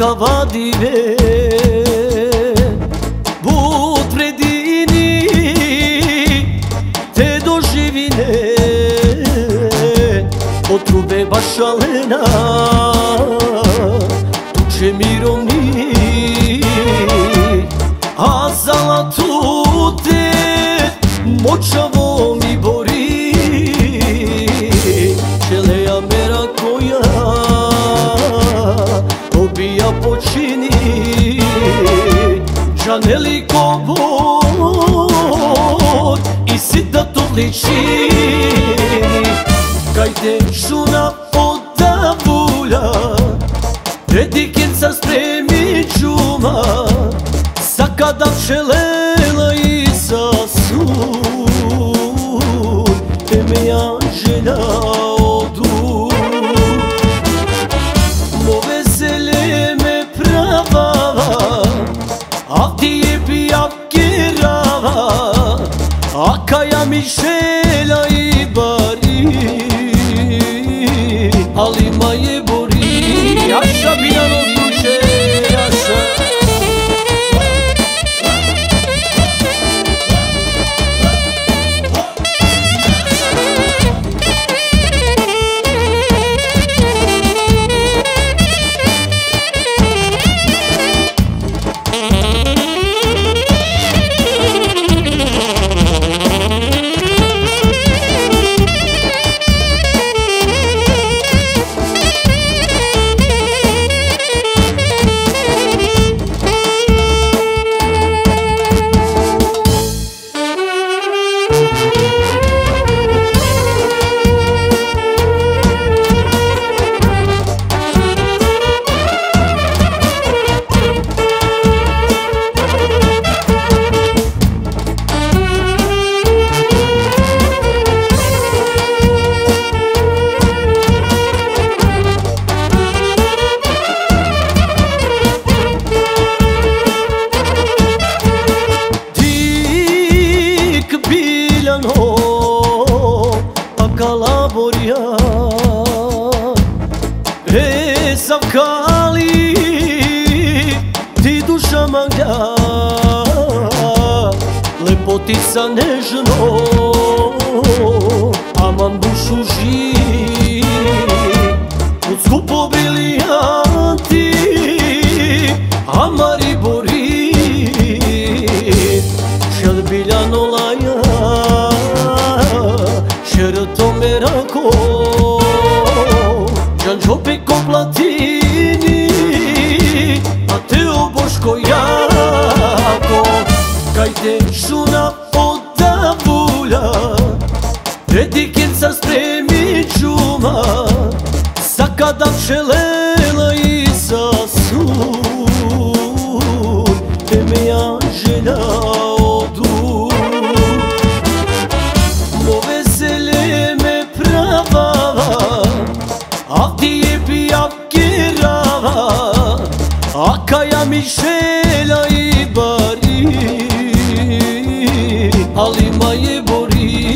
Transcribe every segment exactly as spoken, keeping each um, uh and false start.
kavadive Bud predini te doživine Od trube bašalena tuče mirovni A zalatu te močavo mi bori Čeleja mera koja obija počini Žaneliko bol i sita to liči Kaj te šuna odavulja Dedikica spremi čuma Sakada šelela i sasun Te me ja želja odu Mo veselje me pravava A ti je pijak kirava A kaja mi želja i bari Ali ma je bori Jaša Biljano duše Jaša Kalaborja E savkali Ti duša magda Lepotica nežno Aman dušu živi Od skupo briljanti Amari bori Šel Biljano laja Šerto merako Đanđope ko platini A te oboško jako Kaj te šuna odavulja Dedikica spremi čuma Sakada šelela i sasun Te me ja želja odu Mo veselje me pravava A ti je pijak kirava A kaja mi želja i bari Ali ma je bori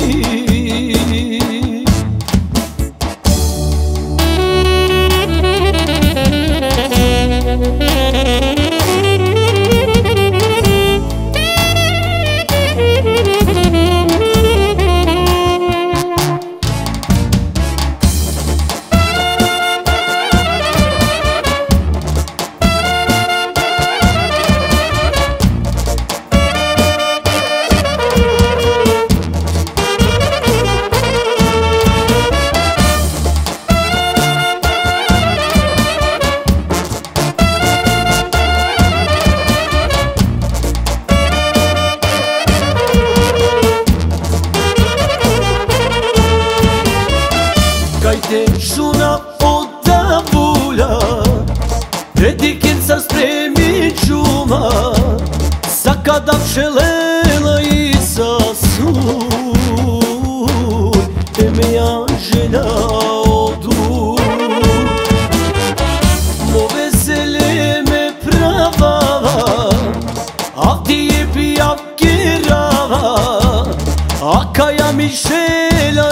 Kaj te šuna odavulja Dedikica spremi čuma Sakada šelela i sasun Te me ja želja odu Mo veselje me pravava A ti je pijak kirava A kaja mi želja